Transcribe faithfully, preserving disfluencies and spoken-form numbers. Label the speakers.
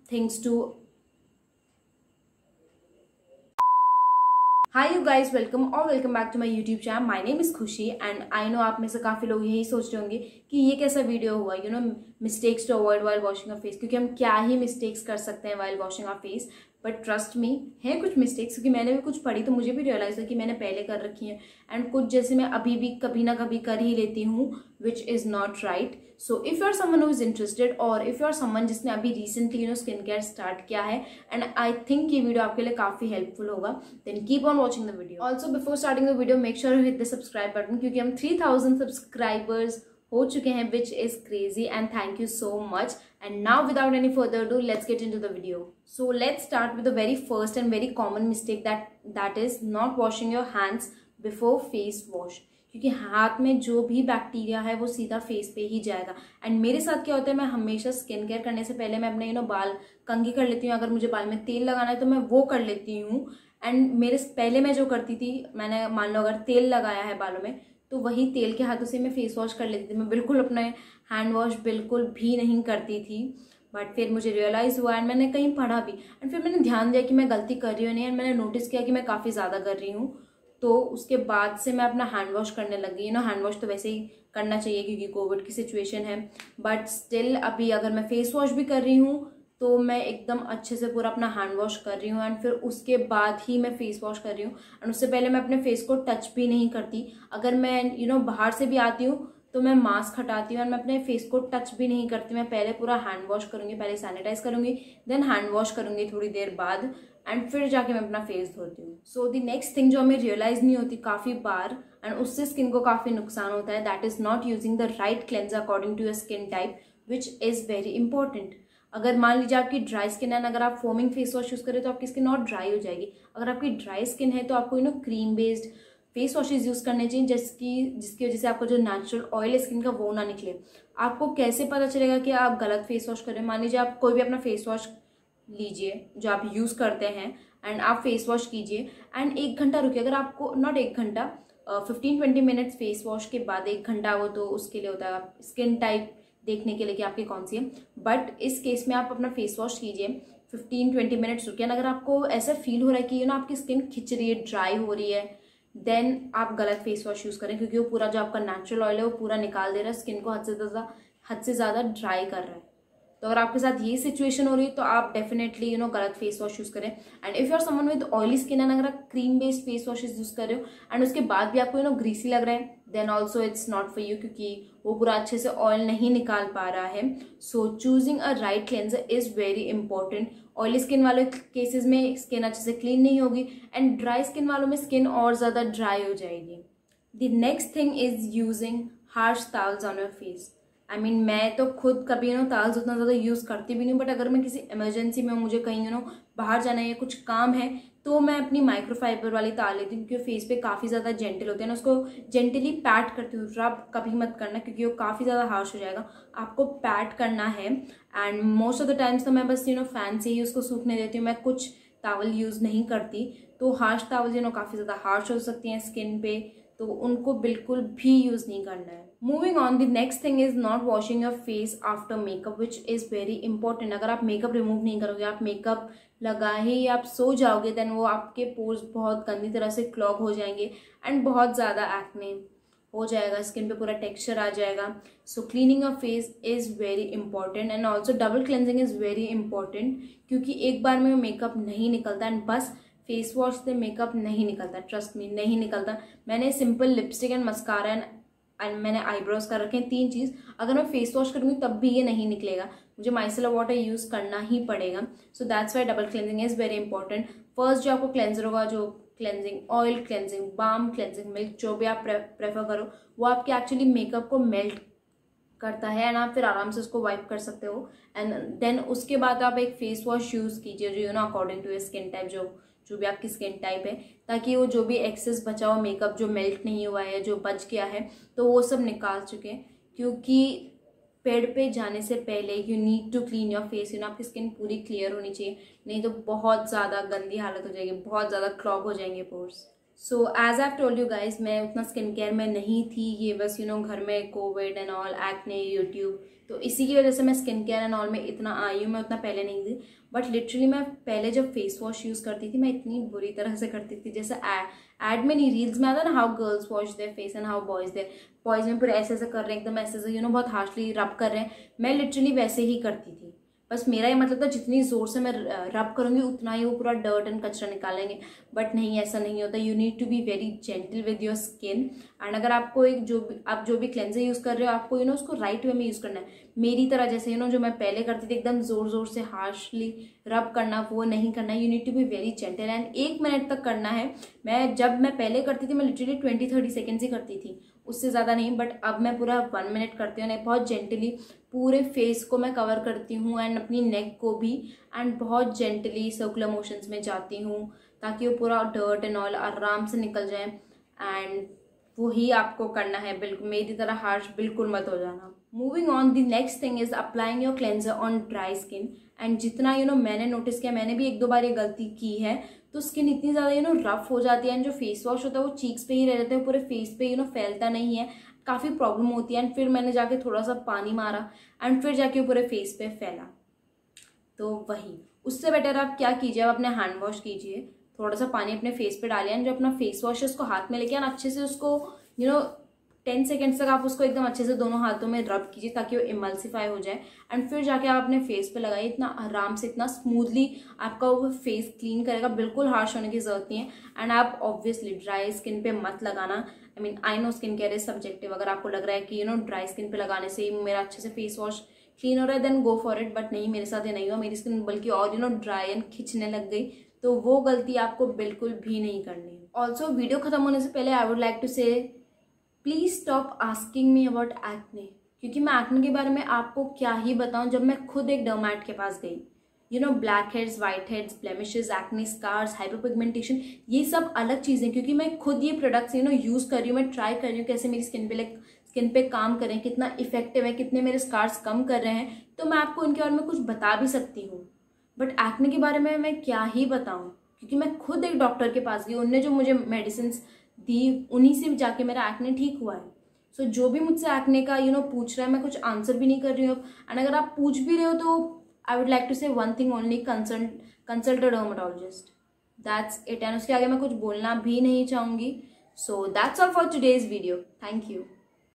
Speaker 1: things to. Hi you guys, welcome or welcome back to my YouTube channel. My name is खुशी and I know आप में से काफ़ी लोग यही सोच रहे होंगे कि ये कैसा वीडियो हुआ, you know mistakes to avoid while washing a face, क्योंकि हम क्या ही मिस्टेक्स कर सकते हैं while washing a face. But trust me है कुछ मिस्टेक्स, क्योंकि मैंने भी कुछ पढ़ी तो मुझे भी रियलाइज है कि मैंने पहले कर रखी है एंड कुछ जैसे मैं अभी भी कभी ना कभी कर ही लेती हूँ which is not right. So if you are someone who is interested और इफ़ यू आर समवन जिसने अभी recently you know skin care start किया है एंड आई थिंक ये वीडियो आपके लिए काफ़ी हेल्पफुल होगा, then keep on watching the video. Also before starting the video make sure you hit the subscribe button, क्योंकि हम थ्री थाउजेंड सब्सक्राइबर्स हो चुके हैं, which is crazy and thank you so much. And now without any further ado, let's get into the video. So let's start with the very first and very common mistake that that is not washing your hands before face wash. क्योंकि हाथ में जो भी bacteria है वो सीधा face पे ही जाएगा. एंड मेरे साथ क्या होता है, मैं हमेशा स्किन केयर करने से पहले मैं अपने यू नो बाल कंघी कर लेती हूँ. अगर मुझे बाल में तेल लगाना है तो मैं वो कर लेती हूँ. एंड मेरे पहले मैं जो करती थी, मैंने मान लो अगर तेल लगाया है बालों में तो वही तेल के हाथों से मैं फेस वॉश कर लेती थी. मैं बिल्कुल अपने हैंड वॉश बिल्कुल भी नहीं करती थी. बट फिर मुझे रियलाइज़ हुआ एंड मैंने कहीं पढ़ा भी एंड फिर मैंने ध्यान दिया कि मैं गलती कर रही हूँ नहीं, एंड मैंने नोटिस किया कि मैं काफ़ी ज़्यादा कर रही हूँ. तो उसके बाद से मैं अपना हैंड वॉश करने लगी. यू नो हैंड वॉश तो वैसे ही करना चाहिए क्योंकि कोविड की सिचुएशन है, बट स्टिल अभी अगर मैं फेस वॉश भी कर रही हूँ तो मैं एकदम अच्छे से पूरा अपना हैंड वॉश कर रही हूँ एंड फिर उसके बाद ही मैं फेस वॉश कर रही हूँ. एंड उससे पहले मैं अपने फेस को टच भी नहीं करती. अगर मैं यू नो बाहर से भी आती हूँ तो मैं मास्क हटाती हूँ एंड मैं अपने फेस को टच भी नहीं करती. मैं पहले पूरा हैंड वॉश करूँगी, पहले सैनिटाइज करूँगी, देन हैंड वॉश करूँगी थोड़ी देर बाद एंड फिर जाके मैं अपना फेस धोती हूँ. सो द नेक्स्ट थिंग जो हमें रियलाइज नहीं होती काफ़ी बार एंड उससे स्किन को काफ़ी नुकसान होता है, that is not using the right cleanser according to your skin type, which is very important. अगर मान लीजिए आपकी ड्राई स्किन है, अगर आप फोमिंग फेस वॉश यूज़ करें तो आपकी स्किन और ड्राई हो जाएगी. अगर आपकी ड्राई स्किन है तो आपको you know cream based face washes use करने चाहिए जिसकी जिसकी वजह से आपका जो नेचुरल ऑयल है स्किन का वो ना निकले. आपको कैसे पता चलेगा कि आप गलत फेस वॉश कर रहे हैं? मान लीजिए आप कोई भी अपना फेस वॉश लीजिए जो आप यूज़ करते हैं एंड आप फेस वॉश कीजिए एंड एक घंटा रुकिए. अगर आपको नॉट एक घंटा fifteen twenty minutes face wash के बाद एक घंटा वो तो उसके लिए होता है स्किन टाइप देखने के लिए कि आपकी कौन सी है. बट इस केस में आप अपना फेस वॉश कीजिए, फिफ्टीन ट्वेंटी मिनट्स रुकिए. अगर आपको ऐसा फील हो रहा है कि यू नो आपकी स्किन खिंच रही है, ड्राई हो रही है, देन आप गलत फेस वॉश यूज़ करें, क्योंकि वो पूरा जो आपका नेचुरल ऑयल है वो पूरा निकाल दे रहा है, स्किन को हद से ज़्यादा हद से ज़्यादा ड्राई कर रहा है. तो अगर आपके साथ ये सिचुएशन हो रही है तो आप डेफिनेटली यू नो गलत फेस वॉश यूज़ करें. And if you are someone with oily skin and अगर आप cream based face washes use कर रहे हो एंड उसके बाद भी आपको यू नो ग्रीसी लग रहा है, then also it's not for you, क्योंकि वो पूरा अच्छे से ऑयल नहीं निकाल पा रहा है. So choosing a right cleanser is very important. Oily skin वाले केसेस में स्किन अच्छे से क्लीन नहीं होगी एंड ड्राई स्किन वालों में स्किन और ज़्यादा ड्राई हो जाएगी. The next thing is using harsh towels on your face. I mean मैं तो खुद कभी यू नो टॉवल्स उतना ज़्यादा यूज़ करती भी नहीं, बट अगर मैं किसी इमरजेंसी में मुझे कहीं यू नो बाहर जाना है या कुछ काम है तो मैं अपनी माइक्रोफाइबर वाली तार लेती हूँ, क्योंकि फेस पे काफ़ी ज़्यादा जेंटल होते हैं ना. उसको जेंटली पैट करती हूँ. रब कभी मत करना क्योंकि वो काफ़ी ज़्यादा हार्श हो जाएगा. आपको पैट करना है and most of the times तो मैं बस यू नो फैन से ही उसको सूखने देती हूँ. मैं कुछ टॉवल यूज़ नहीं करती. तो हार्श टॉवल यू नो काफ़ी ज़्यादा हार्श हो सकती हैं स्किन पे, तो उनको बिल्कुल भी यूज़ नहीं करना है. Moving on, the next thing is not washing your face after makeup, which is very important. अगर आप मेकअप रिमूव नहीं करोगे, आप मेकअप लगाए ही आप सो जाओगे, देन वो आपके पोर्स बहुत गंदी तरह से क्लॉग हो जाएंगे एंड बहुत ज़्यादा एक्ने हो जाएगा, स्किन पे पूरा टेक्सचर आ जाएगा. So cleaning your face is very important and also double cleansing is very important, क्योंकि एक बार में मेकअप नहीं निकलता एंड बस फेस वॉश से मेकअप नहीं निकलता. ट्रस्ट मी, नहीं निकलता. मैंने simple lipstick and mascara and and मैंने आईब्रोज कर रखे हैं, तीन चीज़. अगर मैं फेस वॉश करूँगी तब भी ये नहीं निकलेगा, मुझे माइसेलर वाटर यूज़ करना ही पड़ेगा. So that's why double cleansing is very important. First जो आपको क्लेंजर होगा, जो cleansing oil cleansing, balm cleansing, milk, जो भी आप प्रेफर करो, वो आपके एक्चुअली मेकअप को मेल्ट करता है एंड आप फिर आराम से उसको वाइप कर सकते हो. एंड देन उसके बाद आप एक फेस वॉश यूज़ कीजिए जो you know according to your skin type, जो जो भी आपकी स्किन टाइप है, ताकि वो जो भी एक्सेस बचा हुआ मेकअप जो मेल्ट नहीं हुआ है, जो बच गया है, तो वो सब निकाल चुके हैं. क्योंकि पेड़ पे जाने से पहले you need to clean your face. You know आपकी स्किन पूरी क्लियर होनी चाहिए, नहीं तो बहुत ज़्यादा गंदी हालत हो जाएगी, बहुत ज़्यादा क्लॉग हो जाएंगे pores. So as I told you guys, मैं उतना स्किन केयर में नहीं थी। ये बस यू नो घर में Covid and all, acne, YouTube, तो इसी की वजह से मैं स्किन केयर एंड ऑल में इतना आई हूँ। मैं उतना पहले नहीं थी, बट लिटरली मैं पहले जब फेस वॉश यूज़ करती थी, मैं इतनी बुरी तरह से करती थी। जैसे एड में नहीं, रील्स में आता ना, how girls wash their face and how boys their, boys में पूरे ऐसे ऐसे कर रहे हैं, एकदम ऐसे ऐसे यू नो बहुत हार्शली रब कर रहे हैं। मैं लिटरली वैसे ही करती थी। बस मेरा ये मतलब था जितनी जोर से मैं रब करूंगी उतना ही वो पूरा डर्ट एंड कचरा निकालेंगे, बट नहीं, ऐसा नहीं होता। You need to be very gentle with your skin. And अगर आपको एक जो भी आप जो भी क्लेंजर यूज कर रहे हो, आपको यू नो उसको राइट वे में यूज करना है। मेरी तरह जैसे यू नो जो मैं पहले करती थी, एकदम जोर जोर से हार्शली रब करना, वो नहीं करना है। You need to be very gentle and एक मिनट तक करना है। मैं जब मैं पहले करती थी, मैं लिटरली ट्वेंटी थर्टी सेकेंड्स ही करती थी, उससे ज़्यादा नहीं, बट अब मैं पूरा वन मिनट करती हूँ। बहुत जेंटली पूरे फेस को मैं कवर करती हूँ एंड अपनी नेक को भी, एंड बहुत जेंटली सर्कुलर मोशंस में जाती हूँ ताकि वो पूरा डर्ट एंड ऑल आराम से निकल जाए। एंड वही आपको करना है, बिल्कुल मेरी तरह हार्श बिल्कुल मत हो जाना। Moving on, the next thing is applying your cleanser on dry skin. And जितना यू नो मैंने नोटिस किया, मैंने भी एक दो बार ये गलती की है, तो स्किन इतनी ज़्यादा यू नो रफ हो जाती है एंड जो फेस वॉश होता है वो चीक्स पे ही रह जाता है, पूरे फेस पे यू नो फैलता नहीं है, काफ़ी प्रॉब्लम होती है। एंड फिर मैंने जाके थोड़ा सा पानी मारा एंड फिर जाके वो पूरे फेस पे फैला। तो वही, उससे बेटर आप क्या कीजिए, आप अपने हैंड वॉश कीजिए, थोड़ा सा पानी अपने फेस पे डालिए एंड जो अपना फेस वॉश है उसको हाथ में लेके एंड अच्छे से उसको यू नो टेन सेकेंड्स तक आप उसको एकदम अच्छे से दोनों हाथों में रब कीजिए ताकि वो इमल्सिफाई हो जाए। एंड फिर जाके आप अपने फेस पे लगाइए, इतना आराम से, इतना स्मूथली आपका वो फेस क्लीन करेगा, बिल्कुल हार्श होने की जरूरत नहीं है। एंड आप ऑब्वियसली ड्राई स्किन पे मत लगाना। I mean I know skin care is subjective. अगर आपको लग रहा है कि यू नो ड्राई स्किन पे लगाने से ही मेरा अच्छे से फेस वॉश क्लीन हो रहा है, then go for it, but नहीं, मेरे साथ ये नहीं हुआ। मेरी स्किन बल्कि और यू नो ड्राई एंड खिंचने लग गई, तो वो गलती आपको बिल्कुल भी नहीं करनी है। ऑल्सो वीडियो खत्म होने से पहले I would like to say, please stop asking me about acne, क्योंकि मैं एक्ने के बारे में आपको क्या ही बताऊं, जब मैं खुद एक डर्मैट के पास गई। You know blackheads, whiteheads, blemishes, acne scars, hyperpigmentation, ये सब अलग चीजें, क्योंकि मैं खुद ये प्रोडक्ट्स यू नो यूज कर रही हूँ, मैं ट्राई कर रही हूँ कैसे मेरी स्किन पे लाइक स्किन पे काम करें, कितना इफेक्टिव है, कितने मेरे स्कार्स कम कर रहे हैं, तो मैं आपको इनके बारे में कुछ बता भी सकती हूँ। बट एक्ने के बारे में मैं क्या ही बताऊँ, क्योंकि मैं खुद एक डॉक्टर के पास गई, उनने जो मुझे मेडिसिन दी, उन्हीं से जाके मेरा एक्ने ठीक हुआ है। सो so, जो भी मुझसे एक्ने का यू नो पूछ रहा है, मैं कुछ आंसर भी नहीं कर रही हूँ। एंड अगर आप पूछ भी रहे हो तो I would like to say one thing only, consult consult a dermatologist, that's it. And उसके आगे मैं कुछ बोलना भी नहीं चाहूँगी। So that's all for today's video, thank you.